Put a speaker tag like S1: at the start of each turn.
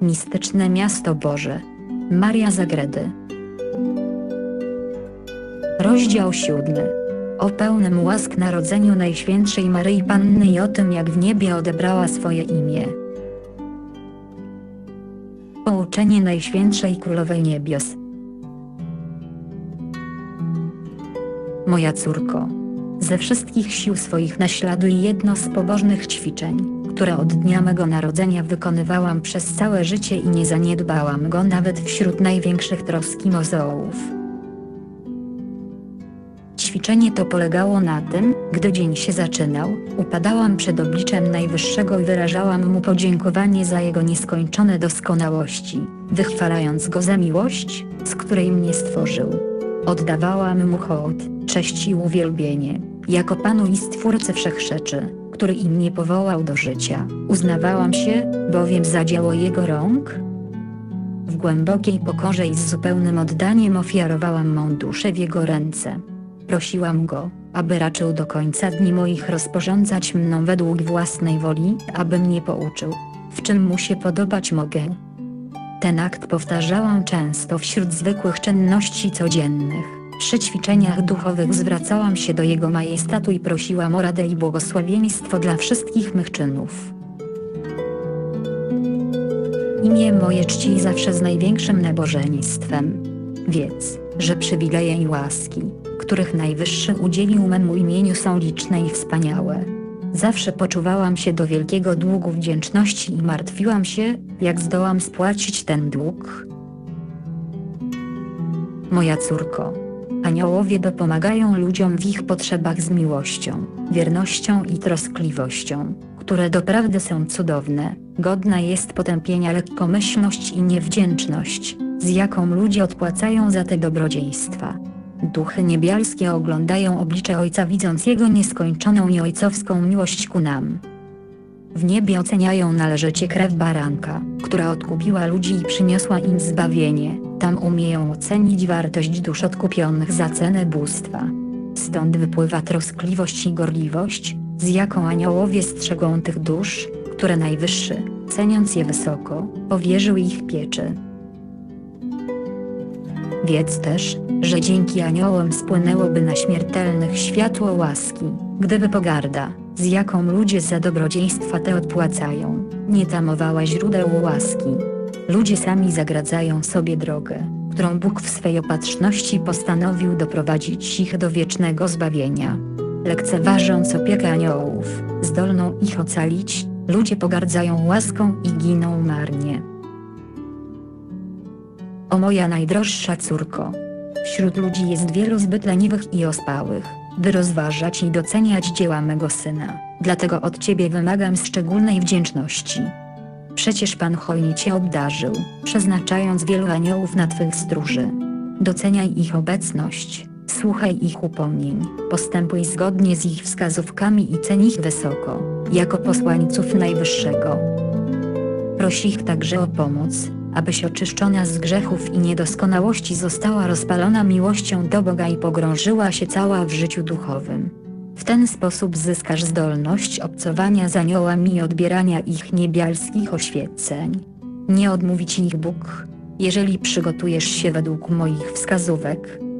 S1: Mistyczne miasto Boże. Maria Zagredy. Rozdział 7. O pełnym łask narodzeniu Najświętszej Maryi Panny i o tym, jak w niebie odebrała swoje imię. Pouczenie Najświętszej Królowej Niebios. Moja córko, ze wszystkich sił swoich naśladuj jedno z pobożnych ćwiczeń, które od dnia mego narodzenia wykonywałam przez całe życie i nie zaniedbałam go nawet wśród największych troski mozołów. Ćwiczenie to polegało na tym, gdy dzień się zaczynał, upadałam przed obliczem Najwyższego i wyrażałam mu podziękowanie za jego nieskończone doskonałości, wychwalając go za miłość, z której mnie stworzył. Oddawałam mu hołd, cześć i uwielbienie, jako Panu i Stwórcy Wszechrzeczy, który i mnie powołał do życia. Uznawałam się, bowiem za dzieło Jego rąk. W głębokiej pokorze i z zupełnym oddaniem ofiarowałam mą duszę w Jego ręce. Prosiłam Go, aby raczył do końca dni moich rozporządzać mną według własnej woli, aby mnie pouczył, w czym Mu się podobać mogę. Ten akt powtarzałam często wśród zwykłych czynności codziennych. Przy ćwiczeniach duchowych zwracałam się do Jego majestatu i prosiłam o radę i błogosławieństwo dla wszystkich mych czynów. Imię moje czci zawsze z największym nabożeństwem. Wiedz, że przywileje i łaski, których Najwyższy udzielił memu imieniu, są liczne i wspaniałe. Zawsze poczuwałam się do wielkiego długu wdzięczności i martwiłam się, jak zdołam spłacić ten dług. Moja córko, aniołowie dopomagają ludziom w ich potrzebach z miłością, wiernością i troskliwością, które doprawdy są cudowne. Godna jest potępienia lekkomyślność i niewdzięczność, z jaką ludzie odpłacają za te dobrodziejstwa. Duchy niebiańskie oglądają oblicze Ojca, widząc Jego nieskończoną i ojcowską miłość ku nam. W niebie oceniają należycie krew baranka, która odkupiła ludzi i przyniosła im zbawienie. Tam umieją ocenić wartość dusz odkupionych za cenę bóstwa. Stąd wypływa troskliwość i gorliwość, z jaką aniołowie strzegą tych dusz, które Najwyższy, ceniąc je wysoko, powierzył ich pieczy. Wiedz też, że dzięki aniołom spłynęłoby na śmiertelnych światło łaski, gdyby pogarda, z jaką ludzie za dobrodziejstwa te odpłacają, nie tamowała źródeł łaski. Ludzie sami zagradzają sobie drogę, którą Bóg w swej opatrzności postanowił doprowadzić ich do wiecznego zbawienia. Lekceważąc opiekę aniołów, zdolną ich ocalić, ludzie pogardzają łaską i giną marnie. O moja najdroższa córko! Wśród ludzi jest wielu zbyt leniwych i ospałych, by rozważać i doceniać dzieła mego Syna, dlatego od Ciebie wymagam szczególnej wdzięczności. Przecież Pan hojnie Cię obdarzył, przeznaczając wielu aniołów na Twych stróży. Doceniaj ich obecność, słuchaj ich upomnień, postępuj zgodnie z ich wskazówkami i ceń ich wysoko, jako posłańców Najwyższego. Proś ich także o pomoc, abyś oczyszczona z grzechów i niedoskonałości została rozpalona miłością do Boga i pogrążyła się cała w życiu duchowym. W ten sposób zyskasz zdolność obcowania z aniołami i odbierania ich niebiańskich oświeceń. Nie odmówi Ci ich Bóg, jeżeli przygotujesz się według moich wskazówek,